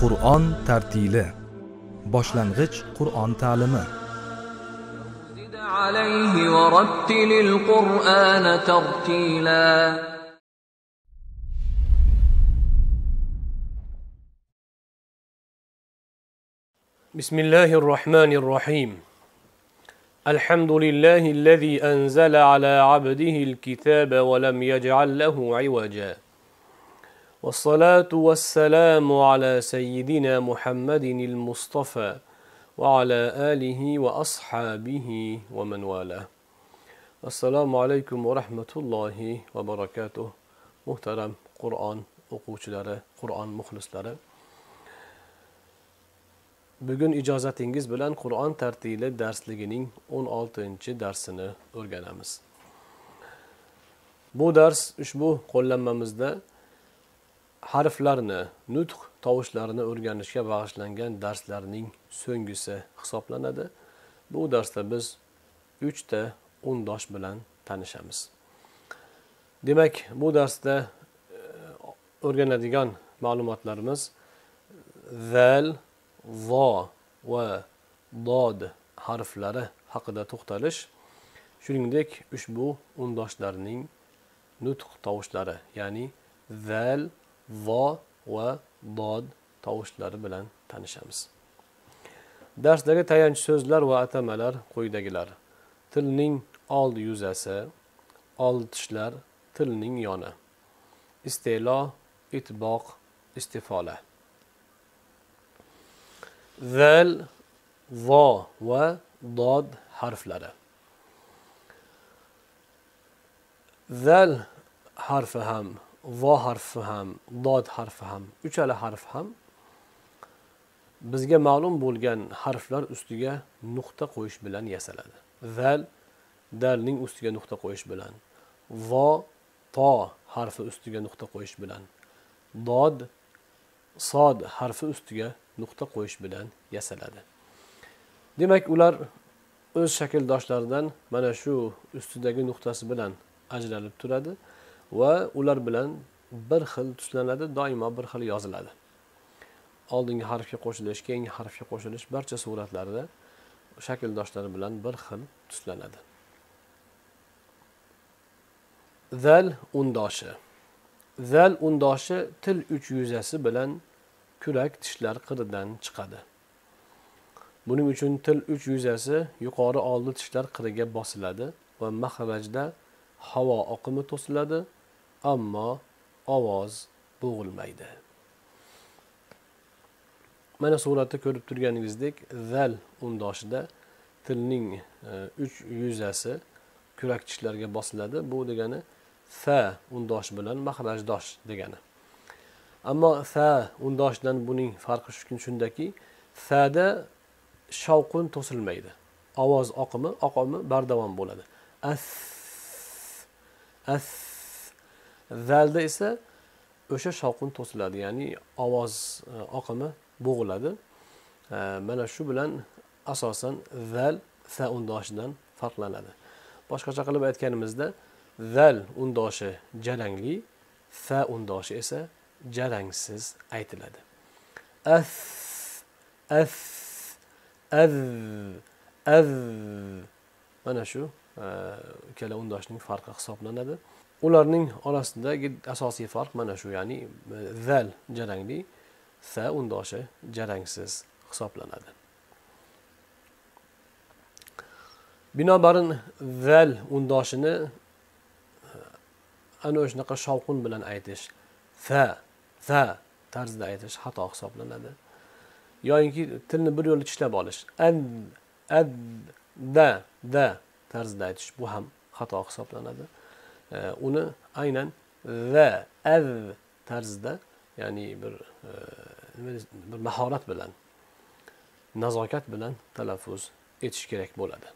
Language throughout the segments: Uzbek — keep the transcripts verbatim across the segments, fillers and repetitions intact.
Qur'on tartili. Boshlang'ich Qur'on ta'limi. زد عليه ورتل القرآن ترتيلا. بسم الله الرحمن الرحيم. الحمد لله الذي أنزل على عبده الكتاب ولم يجعل له عوجا، والصلاة والسلام على سيدنا محمد المصطفى وعلى آله وأصحابه ومن والاه. السلام عليكم ورحمة الله وبركاته. محترم Qur'on o'quvchilari, Qur'on muxlislari. Bugun ijozatingiz bilan Qur'on tartili darsligining o'n oltinchi darsini o'rganamiz. Bu dars ushbu qo'llanmamizda harflarni, nutq tovushlarini o'rganishga bag'ishlangan darslarning so'nggisi hisoblanadi. Bu darsda biz uch ta o'ndosh bilan tanishamiz. Demak, bu darsda o'rganadigan ma'lumotlarimiz zal, zo va dod harflari haqida to'xtalish, shuningdek ushbu o'ndoshlarning nutq tovushlari, ya'ni zal, zo va dod tovushlari bilan tanishamiz. Darsdagi tayanch so'zlar va atamalar quyidagilar: tilning old yuzasi, old tishlar, tilning yoni. Istilo, itboq, istifola. Zal, zo va dod harflari. Zal harfi ham, zo harfi ham, dod harfi ham, uchala harf ham bizga ma'lum bo'lgan harflar ustiga nuqta qo'yish bilan yasaladi. Zal dalning ustiga nuqta qo'yish bilan, zo to harfi ustiga nuqta qo'yish bilan, dod sod harfi ustiga nuqta qo'yish bilan yasaladi. Demak, ular o'z shakldoshlaridan mana shu ustidagi nuqtasi bilan ajralib turadi va ular bilan bir xil tuslanadi, doimo bir xil yoziladi. Oldingi harfga qo'shilish, keyingi harfga qo'shilish barcha suratlarda shakldoshlari bilan bir xil tuslanadi. Zal undoshi. Zal undoshi til uch yuzasi bilan kurak tishlar qiridan chiqadi. Buning uchun til uch yuzasi yuqori oldi tishlar qiriga bosiladi va maxrajda havo oqimi to'siladi, ammo ovoz bo'g'ilmaydi. Mana suratda ko'rib turganingizdek, zal undoshida tilning uch yuzasi kurak tishlarga bosiladi. Bu degani fa undosh bilan maxrajdosh degani. Ammo fa undoshidan buning farqi shundaki, fada shavqun to'silmaydi. Ovoz oqimi, oqimi bardavom bo'ladi. As, as. Zalda esa o'sha shavqun to'siladi, ya'ni ovoz oqimi bo'g'iladi. Mana shu bilan asosan zal fa undoshidan farqlanadi. Boshqacha qilib aytganimizda, zal undoshi jarangli, fa undoshi esa jarangsiz aytiladi. As, as, az, az. Mana shu ikkala undoshning farqi hisoblanadi. Ularning orasidagi asosiy farq mana shu, ya'ni zal jarangli, fa undoshi jarangsiz hisoblanadi. Binobarin zal undoshini ana o'shanaqa shovqin bilan aytish, fa, fa tarzida aytish xato hisoblanadi. Yo'inki tilni bir yo'l tishlab olish, ad, ad, da, da tarzida aytish, bu ham xato hisoblanadi. Uni aynan va, az tarzida, ya'ni bir bir mahorat bilan, nazokat bilan talaffuz etish kerak bo'ladi.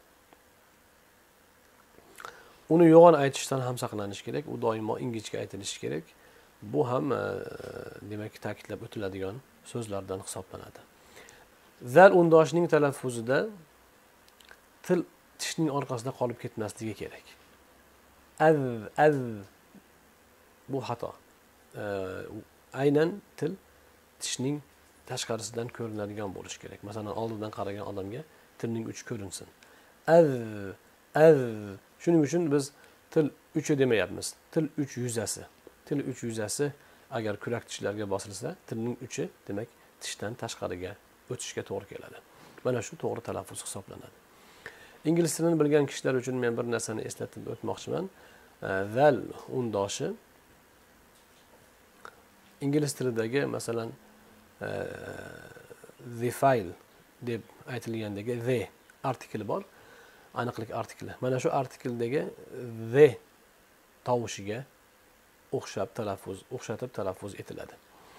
Uni yo'g'on aytishdan ham saqlanish kerak, u doimo ingichka aytilishi kerak. Bu ham demak ta'kidlab o'tiladigan so'zlardan hisoblanadi. Zal undoshining talaffuzida til tishning orqasida qolib ketmasligi kerak. Az, az bu xato. Aynan til tishning tashqarisidan ko'rinadigan bo'lishi kerak. Masalan, oldidan qaragan odamga tilning uchi ko'rinsin. Az, az. Shuning uchun biz til uchi demayapmiz. Til uch yuzasi. Til uch yuzasi agar kurak tishlarga bosilsa, tilning uchi demak tishdan tashqariga o'tishga to'g'ri keladi. Mana shu to'g'ri talaffuz hisoblanadi. Ingliz tilini bilgan kishilar uchun men bir narsani eslatib o'tmoqchiman. Zal undoshi ingliz tilidagi masalan the file deb aytilgandagi the artikli bor, aniqlik artikli. Mana shu artikldagi the tovushiga o'xshab talaffuz, o'xshatib talaffuz etiladi.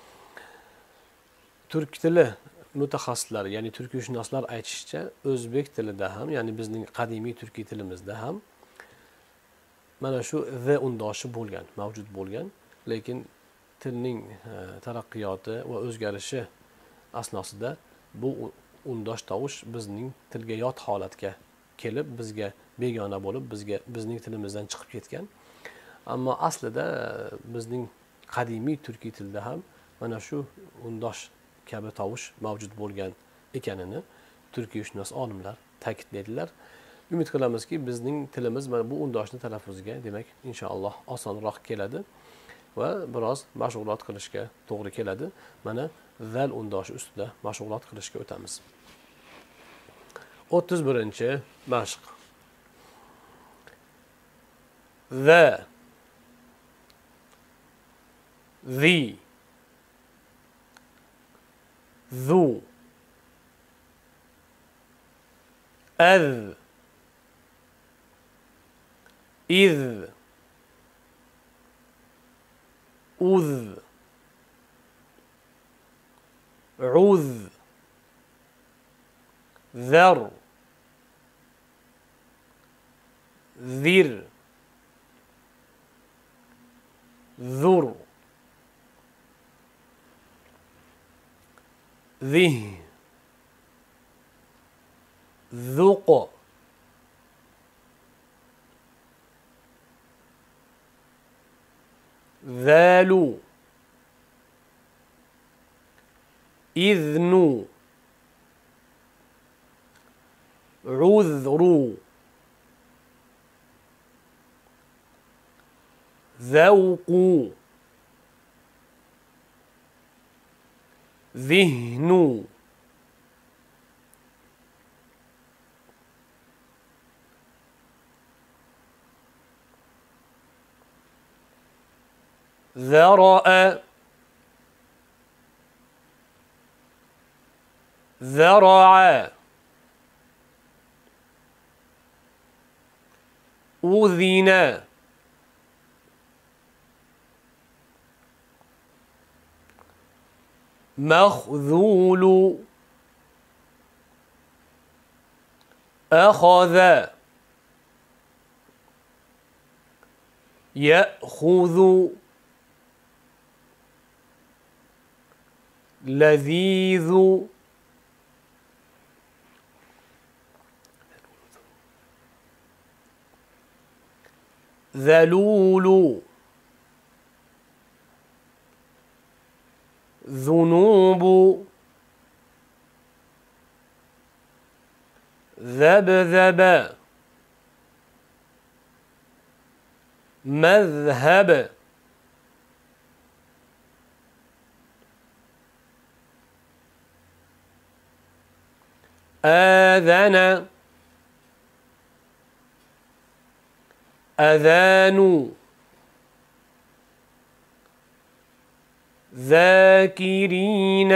Turk tili mutaxassislari, ya'ni turkishunoslar aytishicha, o'zbek tilida ham, ya'ni bizning qadimiy turkiy tilimizda ham mana shu the undoshi bo'lgan, mavjud bo'lgan, lekin tilning taraqqiyoti va o'zgarishi asnosida bu undosh tovush bizning tilga yot holatga kelib, bizga begona bo'lib, bizga bizning tilimizdan chiqib ketgan. Ammo aslida bizning qadimiy turkiy tilda ham mana shu undosh kabi tovush mavjud bo'lgan ekanini turkishunos olimlar ta'kidlaydilar. Umid qilamizki, bizning tilimiz mana bu undoshni talaffuziga demak inshaalloh osonroq keladi va biroz mashg'ulot qilishga to'g'ri keladi. Mana zal undoshi ustida mashg'ulot qilishga o'tamiz. o'ttiz birinchi mashq. The, the, ذو, أذ, إذ، أذ، عذ، ذر، ذر، ذر، ذه، ذق، ذال، إذن، عذر، ذوق، ذهن، ذرأ، ذرع، أذن، مخذول، أخذ، يأخذ، لذيذ، ذلول، ذنوب، ذبذب، مذهب، آذن، أذان، ذاكرين.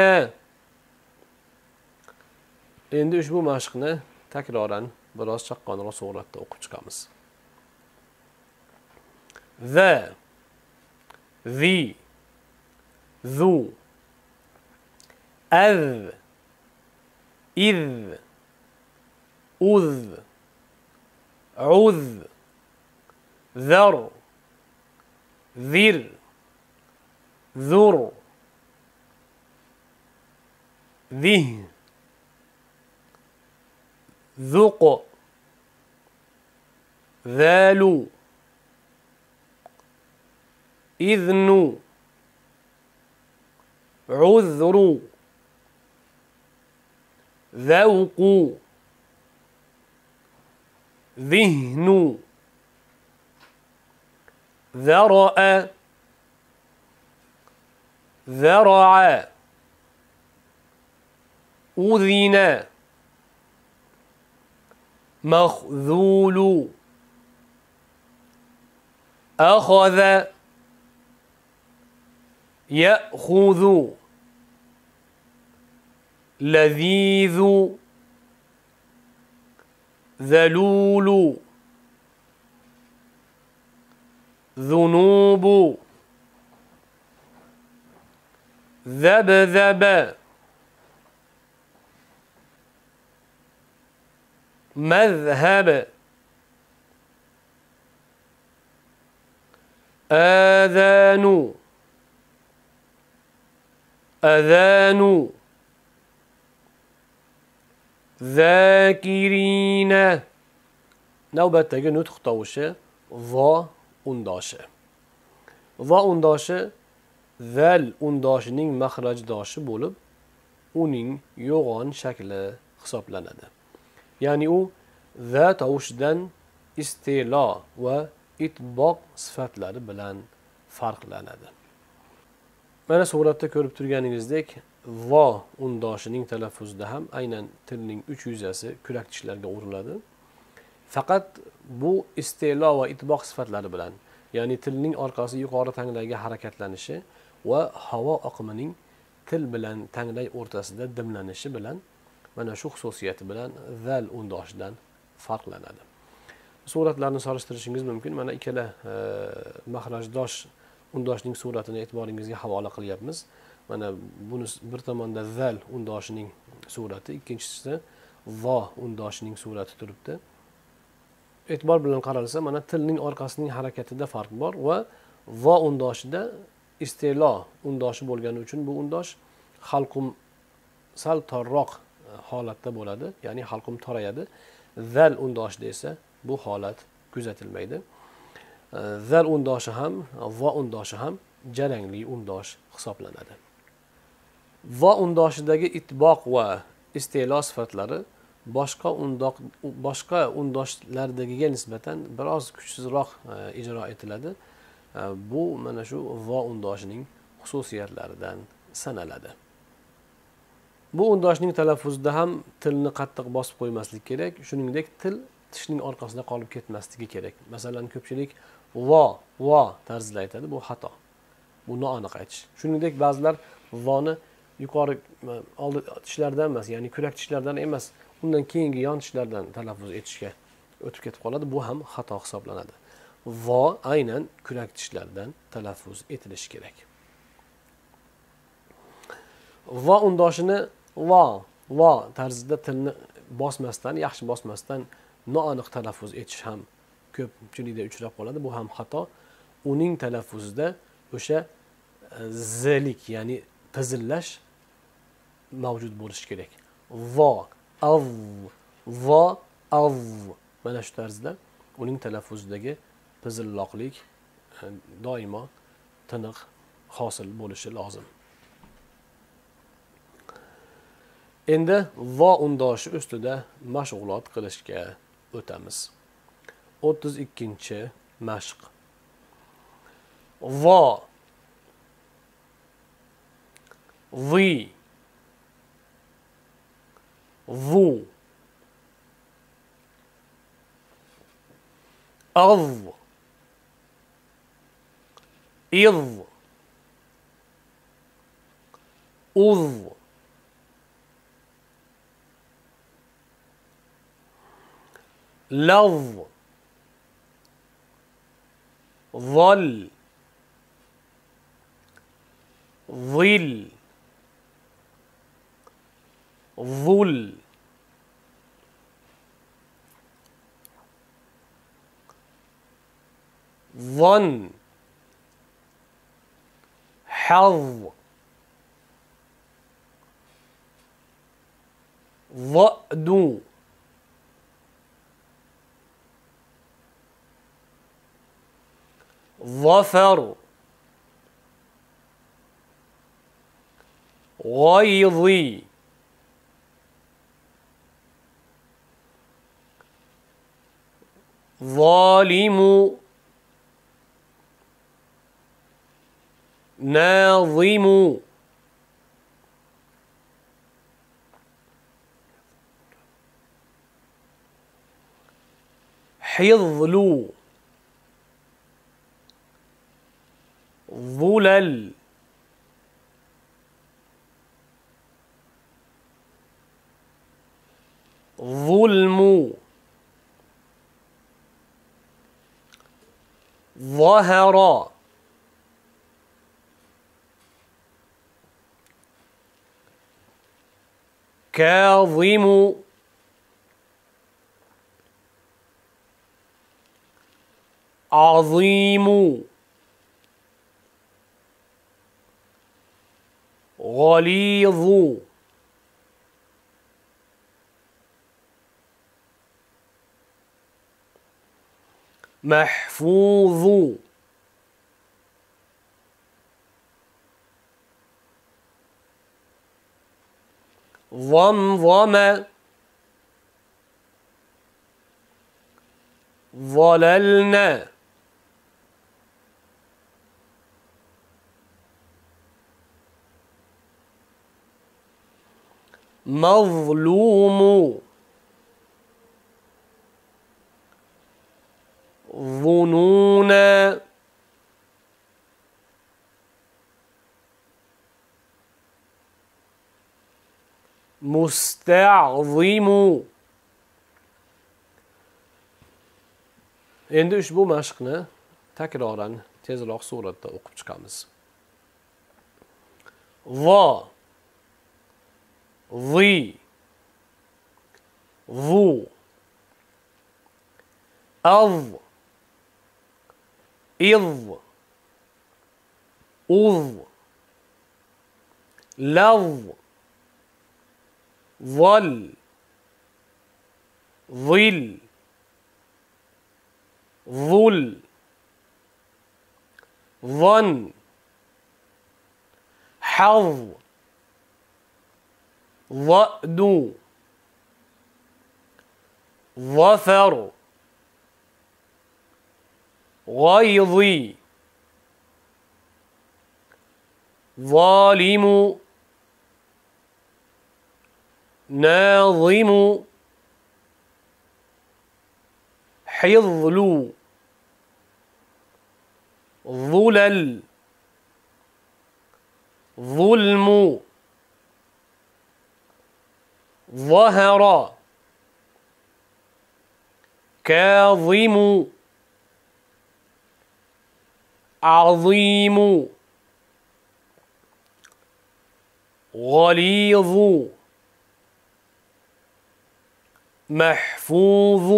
Endi ushbu mashqni takroran biroz chaqqonroq suratda o'qib chiqamiz. The, the, zu, az, iz, uz, uz, ذر، ذر، ذر، ذه، ذق، ذال، إذن، عذر، ذوق ذهن ذرأ ذرع أذن مخذول أخذ يأخذ لذيذ ذلول ذنوب ذبذب مذهب آذان أذان ذاكرين. Navbatdagi nutq tovushi vo undoshi. Vo undoshi zal undoshining maxrajdoshi bo'lib, uning yo'g'on shakli hisoblanadi. Ya'ni u za tovushidan istilo va itboq sifatlari bilan farqlanadi. Mana suratda ko'rib turganingizdek, vo undoshining talaffuzida ham aynan tilning uch yuzasi kurak tishlarga uriladi. Faqat bu istilo va itboq sifatlari bilan, ya'ni tilning orqasi yuqori tanglayga harakatlanishi va havo oqimining til bilan tanglay o'rtasida dimlanishi bilan mana shu xususiyati bilan zal undoshidan farqlanadi. Suratlarni solishtirishingiz mumkin. Mana ikkala e, maxrajdosh undoshning suratini e'tiboringizga havola qilyapmiz. Mana buni bir tomonda zal undoshining surati, ikkinchisida vo undoshining surati turibdi. E'tibor bilan qaralsa, mana tilning orqasining harakatida farq bor va vo undoshida istilo undoshi bo'lgani uchun bu undosh halqum sal torroq holatda bo'ladi, ya'ni halqum torayadi. Zal undoshida esa bu holat kuzatilmaydi. Zal undoshi ham, vo undoshi ham jarangli undosh hisoblanadi. Vo undoshidagi itboq va istilo sifatlari boshqa undoq boshqa undoshlardagiga nisbatan biroz kuchsizroq ijro etiladi. Bu mana shu vo undoshining xususiyatlaridan sanaladi. Bu undoshning talaffuzida ham tilni qattiq bosib qo'ymaslik kerak, shuningdek til tishning orqasida qolib ketmasligi kerak. Masalan, ko'pchilik vo vo tarzida aytadi, bu xato. Bu noaniq aytish. Shuningdek, ba'zilar voni yuqori oldi tishlardan emas, ya'ni kurak tishlardan emas, undan keyingi yon tishlardan talaffuz etishga o'tib ketib qoladi. Bu ham xato hisoblanadi. Vo aynan kurak tishlardan talaffuz etilishi kerak. Vo undoshini vo vo tarzida tilni bosmasdan, yaxshi bosmasdan noaniq talaffuz etish ham ko'pchilikda uchrab qoladi. Bu ham xato. Uning talaffuzida o'sha zlik, ya'ni tizillash mavjud bo'lishi kerak. Vo, av, vo, av. Mana shu tarzda uning talaffuzidagi tizilloqlik doimo tiniq hosil bo'lishi lozim. Endi vo undoshi ustida mashg'ulot qilishga o'tamiz. o'ttiz ikkinchi mashq. Vo, vi, vu, av, iz, uz, lav, ظل ظل ظل ظن حظ ضأد ظفر غيظ ظالم ناظم حظل ظلل ظلم ظهر كاظم عظيم غليظ محفوظ ضمضم ظللنا مظلوم ظنون مستعظم. Endi ushbu mashqni takroran tezroq suratda o'qib chiqamiz. Va, vi, vu, av, iz, uz, lav, ظل ظل ظل ظن حظ ضأد ظفر غيظ ظالم ناظم حظل ظلل ظلم ظهر كاظم عظيم غليظ محفوظ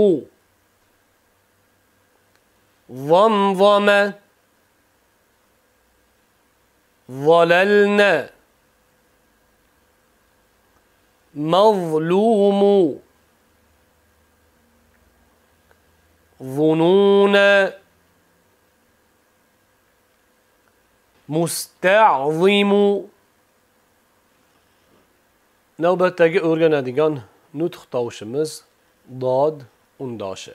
ضمضم ظللنا مظلوم ظنون مستعظم. Navbatdagi o'rganadigan nutq tovushimiz dod undoshi.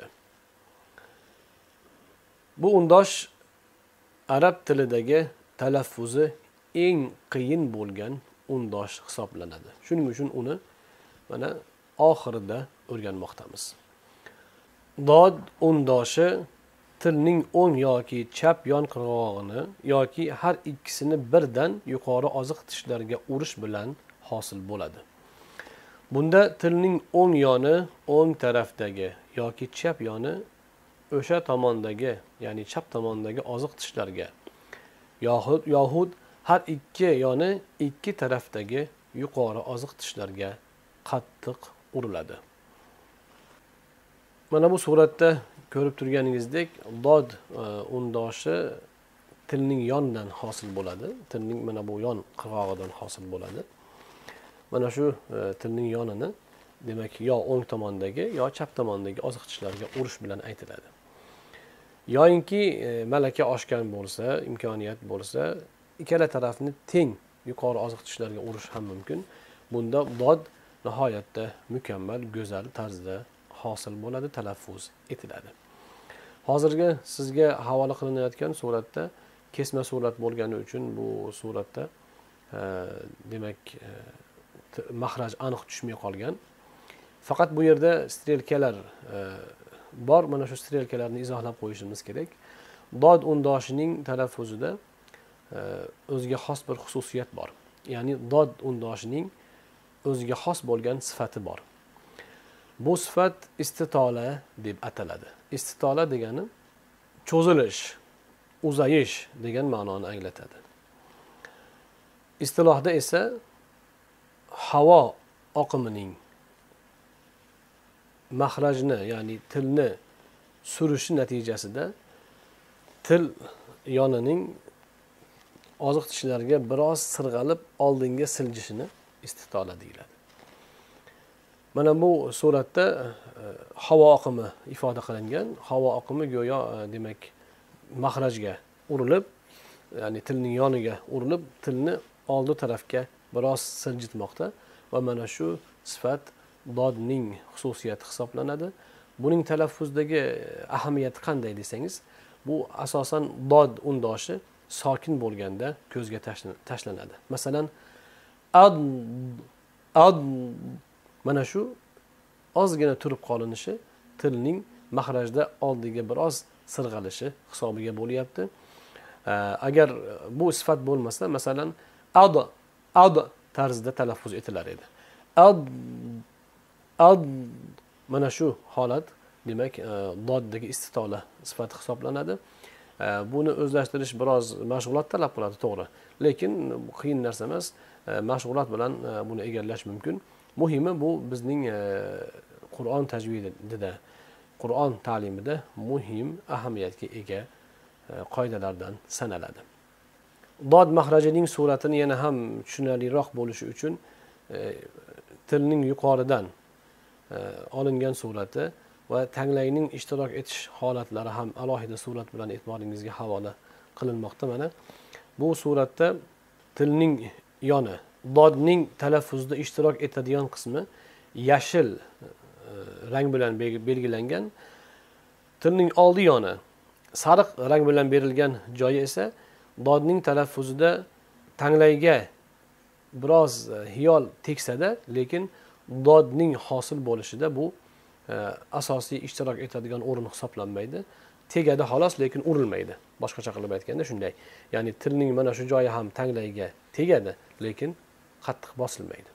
Bu undosh arab tilidagi talaffuzi eng qiyin bo'lgan undosh hisoblanadi. Shuning uchun uni mana oxirida o'rganmoqdamiz. Dod undoshi tilning o'ng yoki chap yon qirg'og'ini yoki har ikkisini birdan yuqori oziq tishlarga urish bilan hosil bo'ladi. Bunda tilning o'ng yoni o'ng tarafdagi yoki chap yoni o'sha tomondagi, ya'ni chap tomondagi oziq tishlarga yoxud yoxud har ikki yoni ikki tarafdagi yuqori oziq tishlarga qattiq uriladi. Mana bu suratda ko'rib turganingizdek, dod undoshi tilning yonidan hosil bo'ladi. Tilning mana bu yon qirg'og'idan hosil bo'ladi. Mana shu e, tilning yonini demak yo o'ng tomondagi yo chap tomondagi oziq tishlarga urish bilan aytiladi. Yoinki e, malaka oshgan bo'lsa, imkoniyat bo'lsa, ikkala tarafni teng yuqori oziq tishlarga urish ham mumkin. Bunda dod nihoyatda mukammal, go'zal tarzda hosil bo'ladi, talaffuz etiladi. Hozirgi sizga havola qilinayotgan suratda kesma surat bo'lgani uchun bu suratda e, demak e, mahraj aniq tushmay qolgan. Faqat bu yerda strelkalar e, bor. Mana shu strelkalarni izohlab qo'yishimiz kerak. Dod undoshining talaffuzida e, o'ziga xos bir xususiyat bor. Ya'ni dod undoshining o'ziga xos bo'lgan sifati bor. Bu sifat istitola deb ataladi. Istitola degani cho'zilish, uzayish degan ma'noni anglatadi. Istilohda esa havo oqimining mahrajni, ya'ni tilni surishi natijasida til yonining oziq tishlariga biroz sirg'alib oldinga siljishini istitola deyiladi. Mana bu suratda e, havo oqimi ifoda qilingan. Havo oqimi go'yo e, demak mahrajga urilib, ya'ni tilning yoniga urilib, tilni oldi tarafga biroz siljitmoqda va mana shu sifat dodning xususiyati hisoblanadi. Buning talaffuzdagi ahamiyati qanday desangiz, bu asosan dod undoshi sokin bo'lganda ko'zga tashlanadi. Masalan, ad ad mana shu ozgina turib qolinishi tilning mahrajda oldiga biroz sirg'alishi hisobiga bo'lyapti. Agar bu sifat bo'lmasa, masalan, ad ad tarzida talaffuz etilar edi. Ad ad mana shu holat demak doddagi istitola sifati hisoblanadi. Buni o'zlashtirish biroz mashg'ulot talab qiladi, to'g'ri. Lekin qiyin narsa emas. Mashg'ulot bilan buni egallash mumkin. Muhimi bu bizning Qur'on tajvidida, Qur'on ta'limida muhim ahamiyatga ega qoidalardan sanaladi. Dod mahrajining suratini yana ham tushunarliroq bo'lishi uchun tilning yuqoridan olingan surati va tanglayning ishtirok etish holatlari ham alohida surat bilan e'tiboringizga havola qilinmoqda. Mana bu suratda tilning yoni, dodning talaffuzida ishtirok etadigan qismi yashil rang bilan belgilangan. Tilning oldi yoni sariq rang bilan berilgan joyi esa dodning talaffuzida tanglayga biroz hiyol tegsada, lekin dodning hosil bo'lishida bu e, asosiy ishtirok etadigan o'rin hisoblanmaydi. Tegadi xolos, lekin urilmaydi. Boshqacha qilib aytganda shunday. Ya'ni tilning mana shu joyi ham tanglayga tegadi, lekin qattiq bosilmaydi.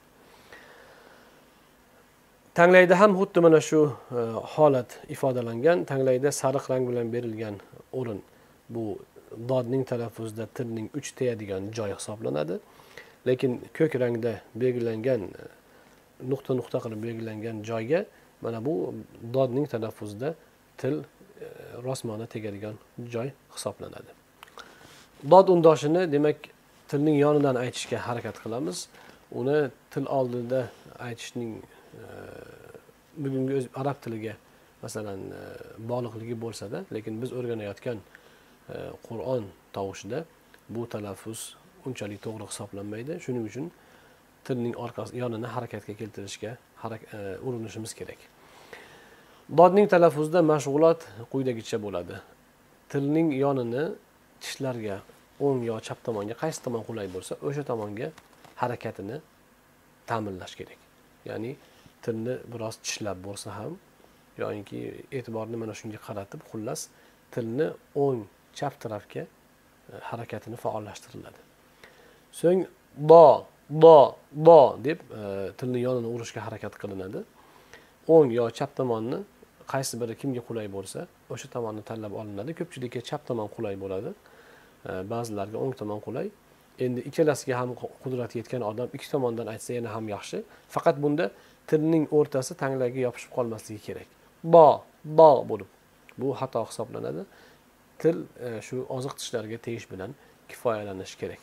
Tanglayda ham xuddi mana shu e, holat ifodalangan. Tanglayda sariq rang bilan berilgan o'rin bu dodning talaffuzida tilning uch tegadigan joyi hisoblanadi. Lekin ko'k rangda belgilangan nuqta nuqta qilib belgilangan joyga mana bu dodning talaffuzida til rosmona tegadigan joy hisoblanadi. Dod undoshini demak tilning yonidan aytishga harakat qilamiz. Uni til oldida aytishning bugungi o'z arab tiliga masalan bog'liqligi bo'lsa-da, lekin biz o'rganayotgan Qur'on tovushida bu talaffuz unchalik to'g'ri hisoblanmaydi. Shuning uchun tilning orqasi yonini harakatga keltirishga urinishimiz kerak. Dodning talaffuzida mashg'ulot quyidagicha bo'ladi. Tilning yonini tishlarga o'ng yo chap tomonga qaysi tomon qulay bo'lsa, o'sha tomonga harakatini ta'minlash kerak. Ya'ni tilni biroz tishlab bo'lsa ham yoki e'tiborni mana shunga qaratib, xullas tilni o'ng chap tarafga harakatini faollashtiriladi. So'ng do, do, do deb e, tilni yonini urishga harakat qilinadi. O'ng yo chap tomonni qaysi biri kimga qulay bo'lsa, o'sha tomonni tanlab olinadi. Ko'pchilikka chap tomon qulay bo'ladi. E, ba'zilarga o'ng tomon qulay. Endi ikkalasiga ham qudrati yetgan odam ikki tomondan aytsa yana ham yaxshi. Faqat bunda tilning o'rtasi tanglayga yopishib qolmasligi kerak. Bo, bo bo'lib. Bu xato hisoblanadi. Til e, shu oziq tishlarga tegish bilan kifoyalanish kerak.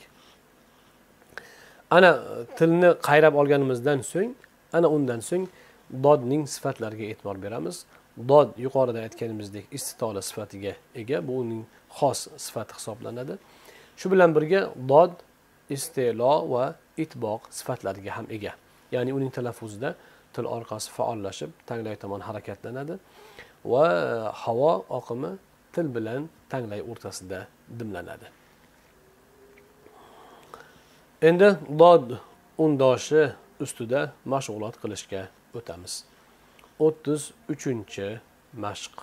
Ana tilni qayrab olganimizdan so'ng, ana undan so'ng dodning sifatlariga e'tibor beramiz. Dod yuqorida aytganimizdek istitola sifatiga ega, bu uning xos sifati hisoblanadi. Shu bilan birga dod istilo va itboq sifatlariga ham ega. Ya'ni uning talaffuzida til orqasi faollashib, tanglay tomon harakatlanadi va havo oqimi til bilan tanglay o'rtasida dimlanadi. Endi dod undoshi ustida mashg'ulot qilishga o'tamiz. o'ttiz uchinchi mashq.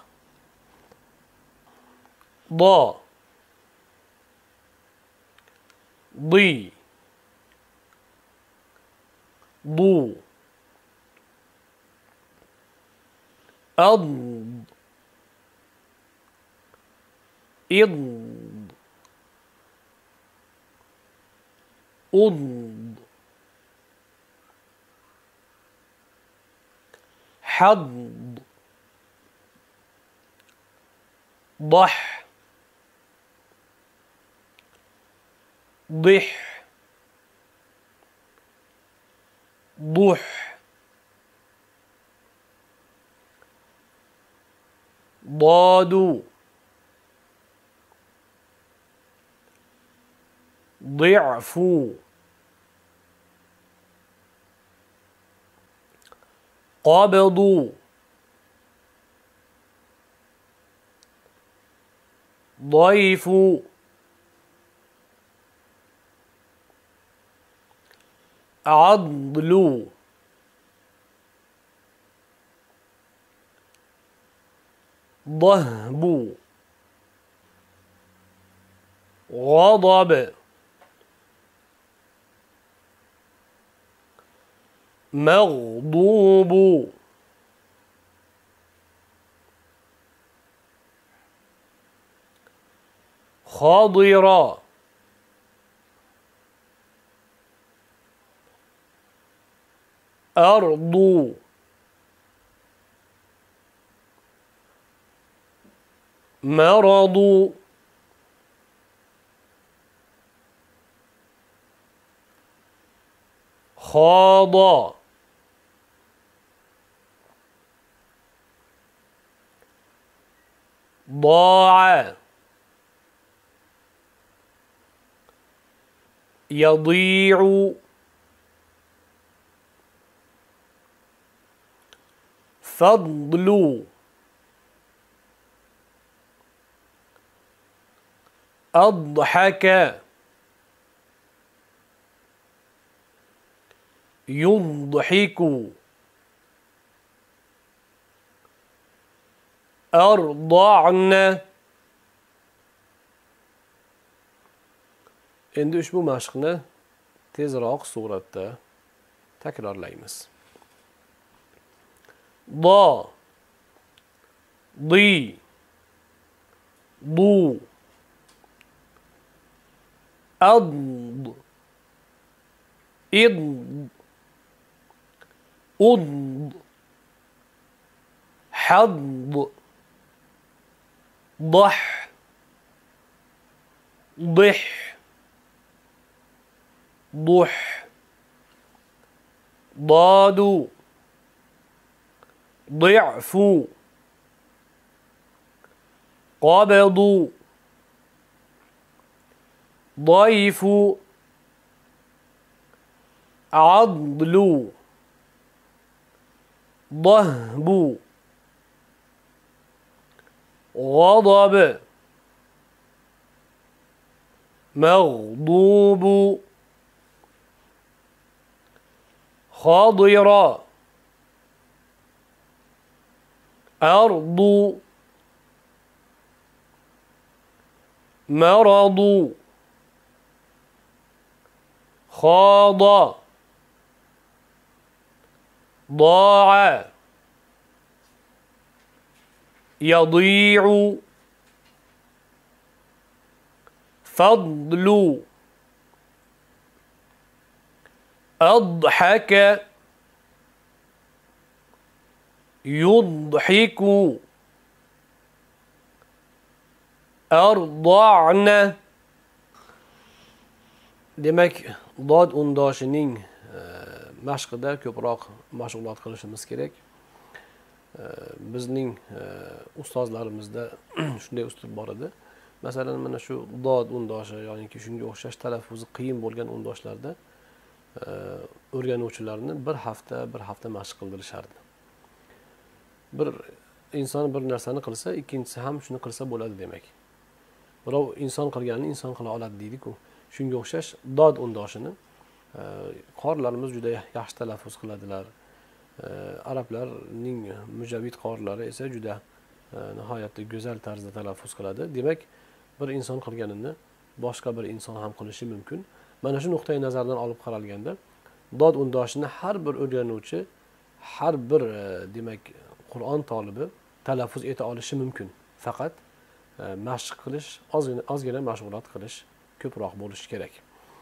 Do, di, du, ad, id, ud, had, ضح, ضح, ضح, ضادوا، ضعفوا، قبضوا، ضيفوا، عضلوا، ضهبوا، غضب، مغضوب، خضر، أرض، مرض، خاض، ضاع، يضيع، فضل، أضحك، يضحك، أرضعن. Endi ushbu mashqni tezroq suratda takrorlaymiz. Do, di, du, ad, id, ud, had, ضح، ضح، ضح، ضاد، ضعف، قبض، ضيف، عضل، ضهب، غضب، مغضوب، خضر، أرض، مرض، خاض، ضاع، يضيع، فضل، أضحك، يضحك، أرضعن. Demak, dod undoshining mashqida ko'proq mashg'ulot qilishimiz kerak. Bizning ustozlarimizda shunday uslub bor edi. Masalan, mana shu dod undoshi yoki shunga o'xshash talaffuzi qiyin bo'lgan undoshlarda o'rganuvchilarni bir hafta bir hafta mashq qildirishardi. Bir inson bir narsani qilsa, ikkinchisi ham shuni qilsa bo'ladi demak. Birov inson qilganini inson qila oladi deydi-ku. Shunga o'xshash dod undoshini qorilarimiz juda yaxshi talaffuz qiladilar. Arablarning mujavvid qorilari esa juda nihoyatda go'zal tarzda talaffuz qiladi. Demak, bir inson qilganini boshqa bir inson ham qilishi mumkin. Mana shu nuqtai nazardan olib qaralganda, dod undoshini har bir o'rganuvchi, har bir demak Qur'on tolibi talaffuz eta olishi mumkin. Faqat mashq qilish, ozgina ozgina mashg'ulot qilish ko'proq bo'lishi kerak.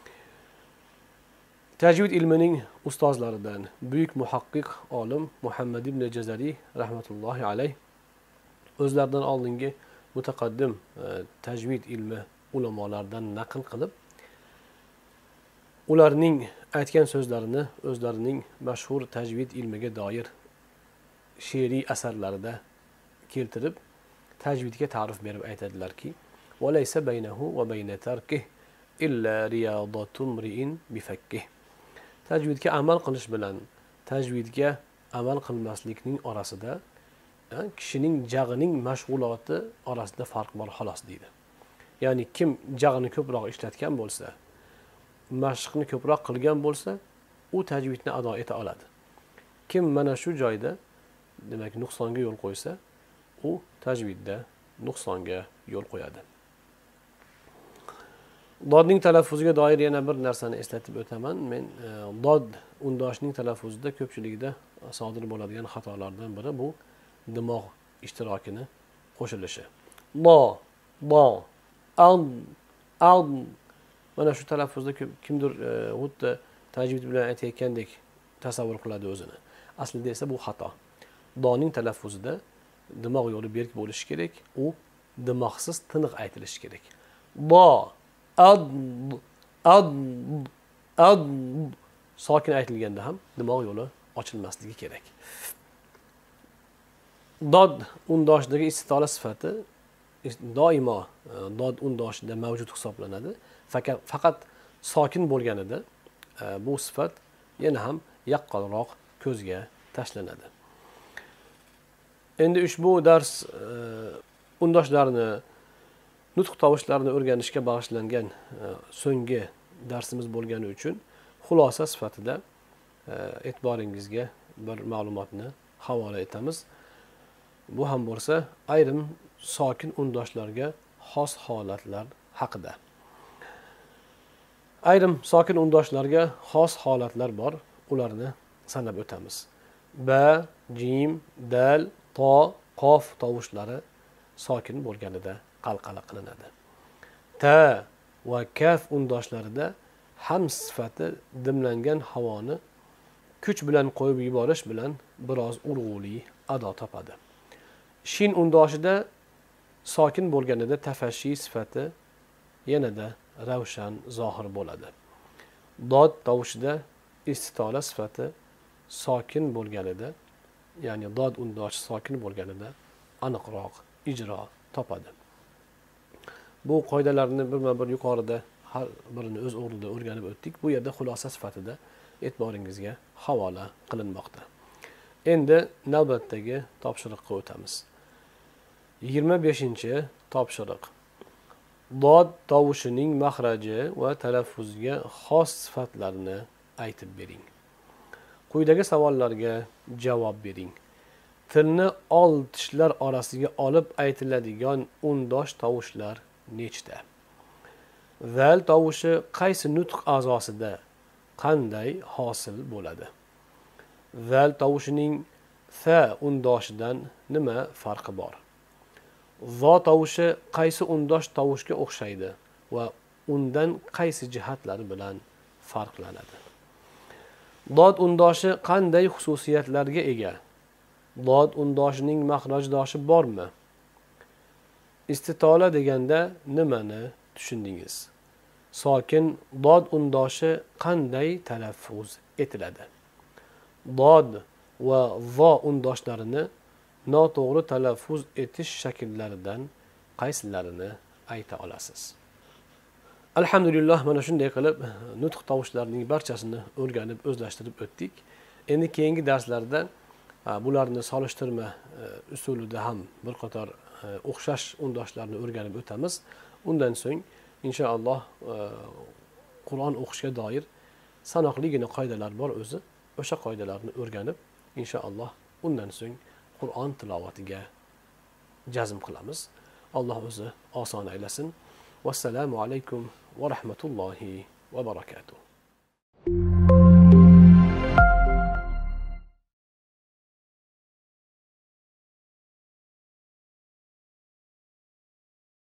Tajvid ilmining ustozlaridan buyuk muhaqqiq olim Muhammad ibn Jazari rahmatullohi alayh o'zlaridan oldingi mutaqaddim tajvid ilmi ulamolaridan naql qilib, ularning aytgan so'zlarini o'zlarining mashhur tajvid ilmiga doir she'riy asarlarida keltirib, tajvidga ta'rif berib aytadilarki: "Va laysa baynahu va bayna tarkih illa riyadatun ri'in bifakkih." Tajvidga amal qilish bilan tajvidga amal qilmaslikning orasida kishining jag'ining mashg'uloti orasida farq bor xolos deydi. Ya'ni kim jag'ini ko'proq ishlatgan bo'lsa, mashqni ko'proq qilgan bo'lsa, u tajvidni ado eta oladi. Kim mana shu joyda demak nuqsonga yo'l qo'ysa, u tajvidda nuqsonga yo'l qo'yadi. Dodning talaffuziga doir yana bir narsani eslatib o'taman. Men dod undoshining talaffuzida ko'pchilikda sodir bo'ladigan xatolardan biri bu dimoq ishtirokini qo'shilishi. Lo, bo, al, al. Mana shu talaffuzda kimdir xuddi tajvid bilan aytayotgandek tasavvur qiladi o'zini. Aslida esa bu xato. Doning talaffuzida dimoq yo'li berk bo'lishi kerak, u dimoqsiz tiniq aytilishi kerak. Bo, ad, ad, ad sokin aytilganda ham dimoq yo'li ochilmasligi kerak. Dod undoshidagi istitola sifati doimo dod undoshida mavjud hisoblanadi. Faqat faqat sokin bo'lganida bu sifat yana ham yaqqolroq ko'zga tashlanadi. Endi ushbu dars undoshlarni, nutq tovushlarini o'rganishga bag'ishlangan so'nggi darsimiz bo'lgani uchun xulosa sifatida e'tiboringizga bir ma'lumotni havola etamiz. Bu ham bo'lsa ayrim sokin undoshlarga xos holatlar haqida. Ayrim sokin undoshlarga xos holatlar bor, ularni sanab o'tamiz. Ba, jim, dal, to, qof tovushlari sokin bo'lganida qalqala qilinadi. Ta va kaf undoshlarida ham sifati dimlangan havoni kuch bilan qo'yib yuborish bilan biroz urg'uli ado topadi. Shin undoshida sokin bo'lganida tafashshi sifati yanada ravshan zohir bo'ladi. Dod tovushida istitola sifati sokin bo'lganida, ya'ni dod undoshi sokin bo'lganida aniqroq ijro topadi. Bu qoidalarni birma-bir yuqorida har birini o'z o'rnida o'rganib o'tdik. Bu yerda xulosa sifatida e'tiboringizga havola qilinmoqda. Endi navbatdagi topshiriqqa o'tamiz. yigirma beshinchi topshiriq. Dod tovushining mahraji va talaffuziga xos sifatlarini aytib bering. Quyidagi savollarga javob bering. Tilni old tishlar orasiga olib aytiladigan undosh tovushlar nechta? Zal tovushi qaysi nutq a'zosida qanday hosil bo'ladi? Zal tovushining sa undoshidan nima farqi bor? Zo tovushi qaysi undosh tovushga o'xshaydi va undan qaysi jihatlari bilan farqlanadi? Dod undoshi qanday xususiyatlarga ega? Dod undoshining mahrajdoshi bormi? Istitola deganda nimani tushundingiz? Sokin dod undoshi qanday talaffuz etiladi? Dod va zo undoshlarini noto'g'ri talaffuz etish shakllaridan qaysilarini ayta olasiz? Alhamdulillah, mana shunday qilib nutq tovushlarining barchasini o'rganib o'zlashtirib o'tdik. Endi keyingi darslarda bularni solishtirma usulida ham bir qator o'xshash undashlarni o'rganib o'tamiz. Undan so'ng inshaalloh Qur'on o'qishga doir sanoqligina qoidalar bor o'zi. O'sha qoidalarni o'rganib, inshaalloh undan so'ng Qur'on tilovatiga jazm qilamiz. Alloh o'zi oson aylasin. Vassalamu alaykum va rahmatullohi va barakatuh.